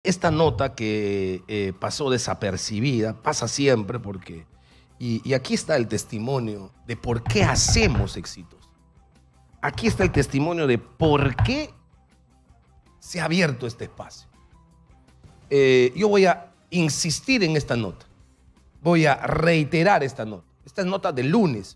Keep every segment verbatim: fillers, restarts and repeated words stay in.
esta nota que eh, pasó desapercibida, pasa siempre porque... Y, y aquí está el testimonio de por qué hacemos éxitos. Aquí está el testimonio de por qué se ha abierto este espacio. Eh, yo voy a insistir en esta nota. Voy a reiterar esta nota. Esta es nota del lunes.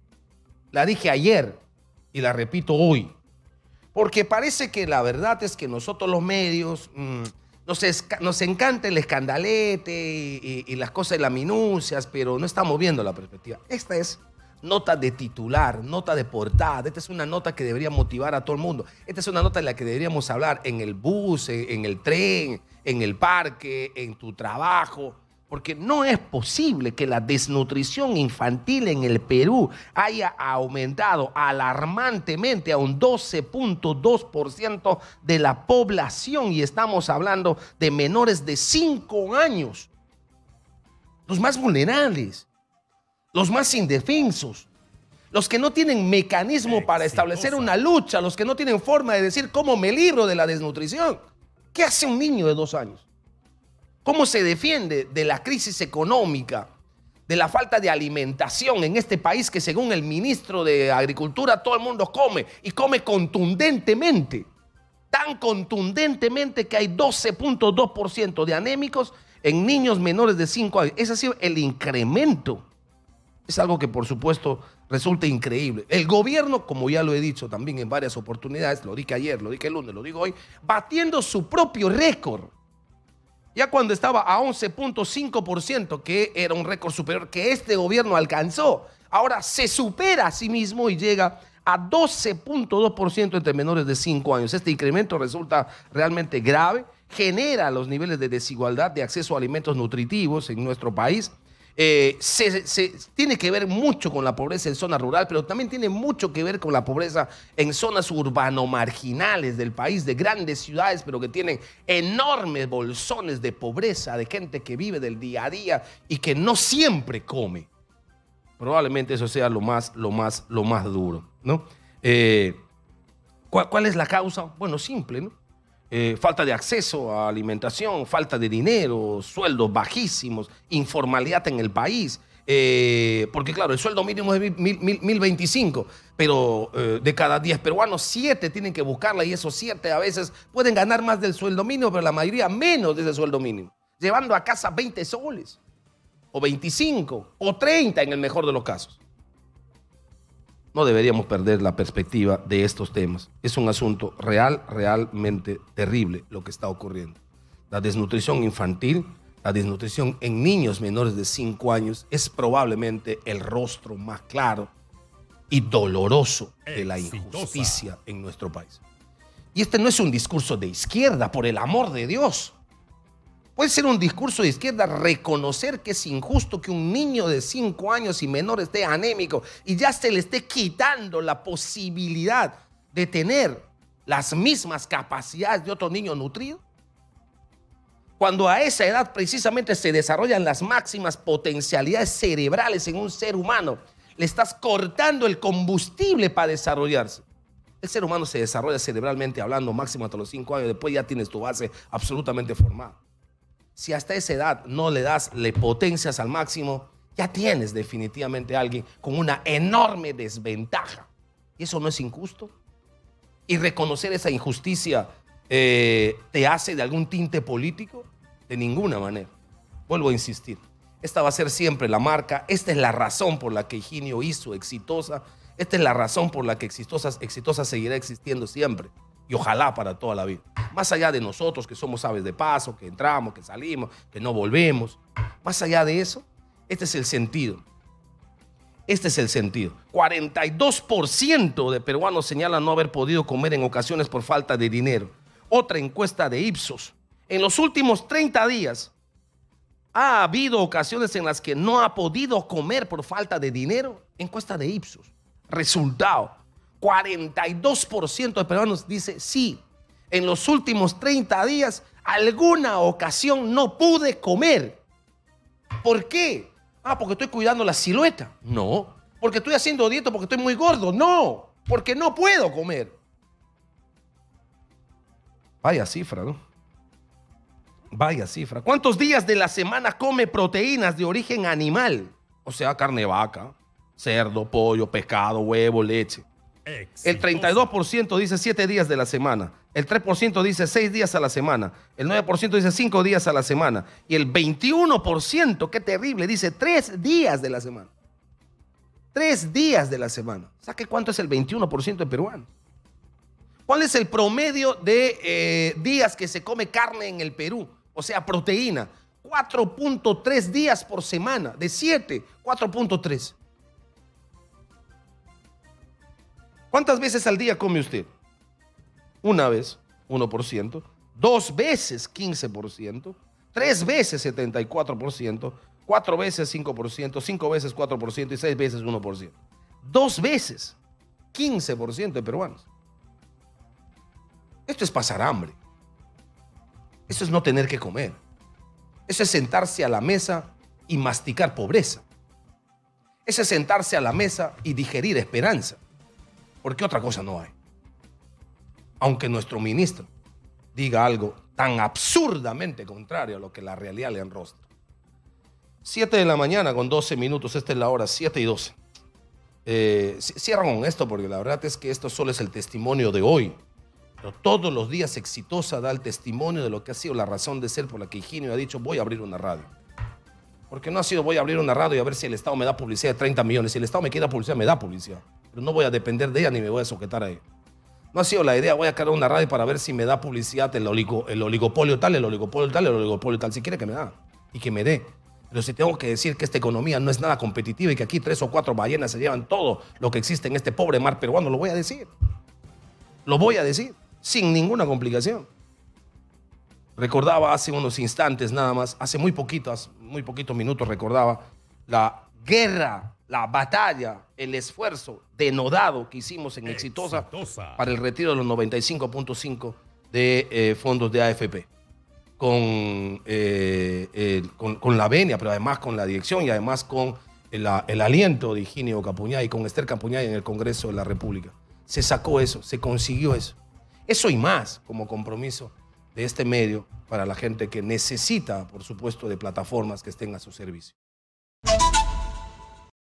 La dije ayer y la repito hoy. Porque parece que la verdad es que nosotros los medios mmm, nos, nos encanta el escandalete y, y, y las cosas de las minucias, pero no estamos viendo la perspectiva. Esta es nota de titular, nota de portada. Esta es una nota que debería motivar a todo el mundo. Esta es una nota en la que deberíamos hablar en el bus, en, en el tren, en el parque, en tu trabajo. Porque no es posible que la desnutrición infantil en el Perú haya aumentado alarmantemente a un doce punto dos por ciento de la población, y estamos hablando de menores de cinco años, los más vulnerables, los más indefensos, los que no tienen mecanismo para establecer una lucha, los que no tienen forma de decir cómo me libro de la desnutrición. ¿Qué hace un niño de dos años? ¿Cómo se defiende de la crisis económica, de la falta de alimentación en este país que, según el ministro de Agricultura, todo el mundo come y come contundentemente? Tan contundentemente que hay doce punto dos por ciento de anémicos en niños menores de cinco años. Ese ha sido el incremento. Es algo que, por supuesto, resulta increíble. El gobierno, como ya lo he dicho también en varias oportunidades, lo dije ayer, lo dije el lunes, lo digo hoy, batiendo su propio récord. Ya cuando estaba a once punto cinco por ciento, que era un récord superior que este gobierno alcanzó, ahora se supera a sí mismo y llega a doce punto dos por ciento entre menores de cinco años. Este incremento resulta realmente grave, genera los niveles de desigualdad de acceso a alimentos nutritivos en nuestro país. Eh, se, se, tiene que ver mucho con la pobreza en zona rural, pero también tiene mucho que ver con la pobreza en zonas urbano-marginales del país, de grandes ciudades, pero que tienen enormes bolsones de pobreza, de gente que vive del día a día y que no siempre come. Probablemente eso sea lo más, lo más, lo más duro, ¿no? Eh, ¿cuál, ¿Cuál es la causa? Bueno, simple, ¿no? Eh, falta de acceso a alimentación, falta de dinero, sueldos bajísimos, informalidad en el país. Eh, porque claro, el sueldo mínimo es mil veinticinco, pero eh, de cada diez peruanos, siete tienen que buscarla, y esos siete a veces pueden ganar más del sueldo mínimo, pero la mayoría menos de ese sueldo mínimo, llevando a casa veinte soles, o veinticinco, o treinta en el mejor de los casos. No deberíamos perder la perspectiva de estos temas. Es un asunto real, realmente terrible lo que está ocurriendo. La desnutrición infantil, la desnutrición en niños menores de cinco años es probablemente el rostro más claro y doloroso de la injusticia en nuestro país. Y este no es un discurso de izquierda, por el amor de Dios. Puede ser un discurso de izquierda reconocer que es injusto que un niño de cinco años y menor esté anémico y ya se le esté quitando la posibilidad de tener las mismas capacidades de otro niño nutrido. Cuando a esa edad precisamente se desarrollan las máximas potencialidades cerebrales en un ser humano, le estás cortando el combustible para desarrollarse. El ser humano se desarrolla cerebralmente hablando máximo hasta los cinco años, después ya tienes tu base absolutamente formada. Si hasta esa edad no le das, le potencias al máximo, ya tienes definitivamente a alguien con una enorme desventaja. ¿Y eso no es injusto? ¿Y reconocer esa injusticia eh, te hace de algún tinte político? De ninguna manera. Vuelvo a insistir. Esta va a ser siempre la marca. Esta es la razón por la que Higinio hizo Exitosa. Esta es la razón por la que Exitosa, Exitosa seguirá existiendo siempre. Y ojalá para toda la vida. Más allá de nosotros que somos aves de paso, que entramos, que salimos, que no volvemos. Más allá de eso, este es el sentido. Este es el sentido. cuarenta y dos por ciento de peruanos señalan no haber podido comer en ocasiones por falta de dinero. Otra encuesta de Ipsos. En los últimos treinta días ha habido ocasiones en las que no ha podido comer por falta de dinero. Encuesta de Ipsos. Resultado. cuarenta y dos por ciento de peruanos dice sí, en los últimos treinta días alguna ocasión no pude comer. ¿Por qué? Ah, porque estoy cuidando la silueta. No. Porque estoy haciendo dieta, porque estoy muy gordo. No. Porque no puedo comer. Vaya cifra, ¿no? Vaya cifra. ¿Cuántos días de la semana come proteínas de origen animal? O sea, carne de vaca, cerdo, pollo, pescado, huevo, leche. Exitoso. El treinta y dos por ciento dice siete días de la semana. El tres por ciento dice seis días a la semana. El nueve por ciento dice cinco días a la semana. Y el veintiuno por ciento, qué terrible, dice tres días de la semana. Tres días de la semana. ¿Sabe cuánto es el veintiuno por ciento de peruanos? ¿Cuál es el promedio de eh, días que se come carne en el Perú? O sea, proteína. cuatro punto tres días por semana. De siete, cuatro punto tres. ¿Cuántas veces al día come usted? Una vez, uno por ciento. Dos veces, quince por ciento. Tres veces, setenta y cuatro por ciento. Cuatro veces, cinco por ciento. Cinco veces, cuatro por ciento. Y seis veces, uno por ciento. Dos veces, quince por ciento de peruanos. Esto es pasar hambre. Eso es no tener que comer. Eso es sentarse a la mesa y masticar pobreza. Eso es sentarse a la mesa y digerir esperanza. Porque otra cosa no hay. Aunque nuestro ministro diga algo tan absurdamente contrario a lo que la realidad le enrostra. siete de la mañana con doce minutos, esta es la hora, siete y doce. Eh, cierran con esto porque la verdad es que esto solo es el testimonio de hoy. Pero todos los días Exitosa da el testimonio de lo que ha sido la razón de ser por la que Higinio ha dicho voy a abrir una radio. Porque no ha sido voy a abrir una radio y a ver si el Estado me da publicidad de treinta millones. Si el Estado me quiere dar publicidad, me da publicidad. Pero no voy a depender de ella ni me voy a sujetar a ella. No ha sido la idea, voy a crear una radio para ver si me da publicidad el, oligo, el oligopolio tal, el oligopolio tal, el oligopolio tal. Si quiere que me da y que me dé. Pero si tengo que decir que esta economía no es nada competitiva y que aquí tres o cuatro ballenas se llevan todo lo que existe en este pobre mar peruano, lo voy a decir. Lo voy a decir, sin ninguna complicación. Recordaba hace unos instantes nada más, hace muy poquitos, muy poquitos minutos recordaba la guerra, la batalla, el esfuerzo denodado que hicimos en Exitosa, Exitosa. para el retiro de los noventa y cinco punto cinco de eh, fondos de A F P. Con, eh, eh, con, con la venia, pero además con la dirección y además con el, el aliento de Higinio Capuñay y con Esther Capuñay en el Congreso de la República. Se sacó eso, se consiguió eso. Eso y más como compromiso de este medio para la gente que necesita, por supuesto, de plataformas que estén a su servicio.